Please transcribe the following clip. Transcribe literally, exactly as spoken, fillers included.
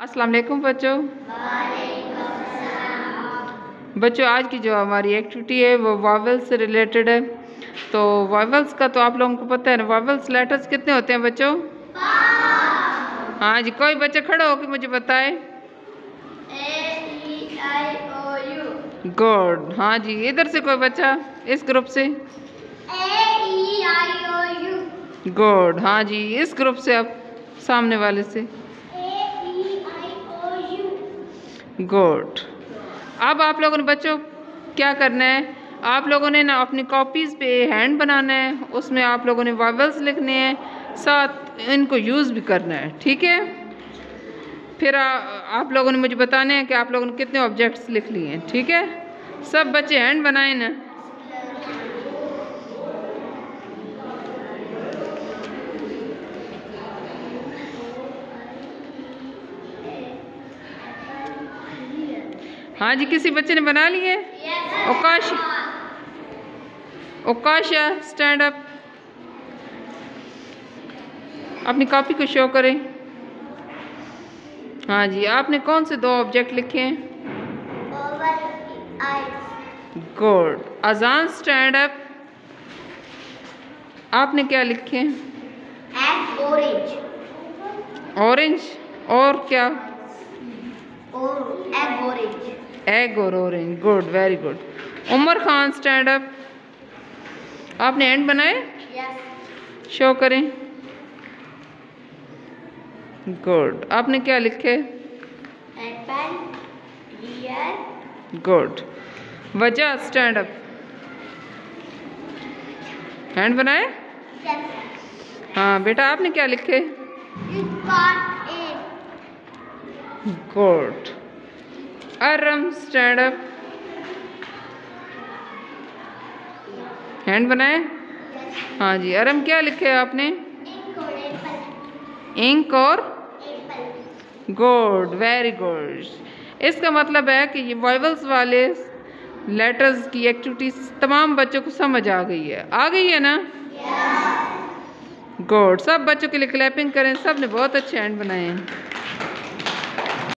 अस्सलाम वालेकुम बच्चों। बच्चों आज की जो हमारी एक्टिविटी है वो वॉवेल्स से रिलेटेड है। तो वॉवेल्स का तो आप लोगों को पता है ना, वॉवेल्स लेटर्स कितने होते हैं बच्चों? हाँ जी, कोई बच्चा खड़ा होकर मुझे बताए। A E I O U. Good. हाँ जी, इधर से कोई बच्चा इस ग्रुप से। A E I O U. Good. हाँ जी, इस ग्रुप से अब सामने वाले से। गुड। अब आप लोगों ने बच्चों क्या करना है, आप लोगों ने ना अपनी कॉपीज़ पे हैंड बनाना है, उसमें आप लोगों ने वॉवेल्स लिखने हैं, साथ इनको यूज़ भी करना है, ठीक है। फिर आ, आप लोगों ने मुझे बताना है कि आप लोगों ने कितने ऑब्जेक्ट्स लिख लिए हैं, ठीक है। सब बच्चे हैंड बनाए ना। हाँ जी, किसी बच्चे ने बना लिए? ओकाश ओकाशा स्टैंड अप, अपनी कॉपी को शो करें। हाँ जी, आपने कौन से दो ऑब्जेक्ट लिखे हैं? गुड। अजान स्टैंड अप, आपने क्या लिखे हैं? ऑरेंज। ऑरेंज और क्या? और एग ऑरेंज। एग और orange. Good, very good. Umar Khan stand up, आपने एंड बनाए? यस। शो करें। गुड। आपने क्या लिखे? Apple, deer. गुड। वजह स्टैंड अप, हैंड बनाए? यस। हाँ बेटा, आपने क्या लिखे? Part A. Good. Aram stand up, hand बनाए? हाँ जी, अरम क्या लिखे है आपने? इंक और एप्पल। इंक और एप्पल। Good, very good. इसका मतलब है कि ये वॉवेल्स वाले लेटर्स की एक्टिविटीज तमाम बच्चों को समझ आ गई है। आ गई है ना? गुड। सब बच्चों के लिए क्लैपिंग करें, सब ने बहुत अच्छे हैंड बनाए हैं।